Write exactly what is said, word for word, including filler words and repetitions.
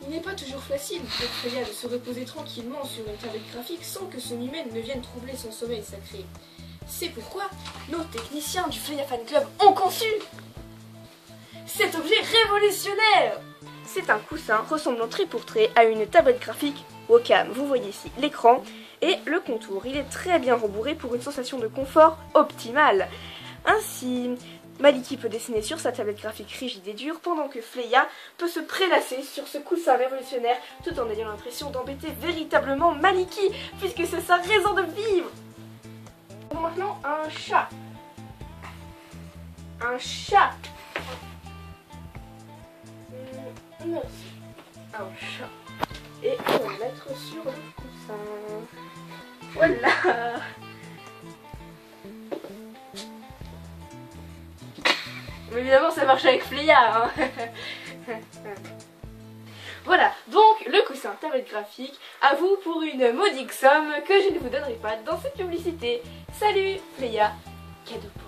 Il n'est pas toujours facile pour Freya de se reposer tranquillement sur une tablette graphique sans que son hymen ne vienne troubler son sommeil sacré. C'est pourquoi nos techniciens du Freya Fan Club ont conçu cet objet révolutionnaire. C'est un coussin ressemblant trait pour trait à une tablette graphique Wacom. Vous voyez ici l'écran et le contour. Il est très bien rembourré pour une sensation de confort optimale. Ainsi, Maliki peut dessiner sur sa tablette graphique rigide et dure, pendant que Freya peut se prélasser sur ce coussin révolutionnaire tout en ayant l'impression d'embêter véritablement Maliki, puisque c'est sa raison de vivre. Maintenant, un chat. Un chat. Mmh, un chat. Et on va le mettre sur le coussin. Voilà. Mais évidemment ça marche avec Freya, hein. Voilà, donc le coussin tablette graphique, à vous pour une modique somme que je ne vous donnerai pas dans cette publicité. Salut Freya, cadeau pour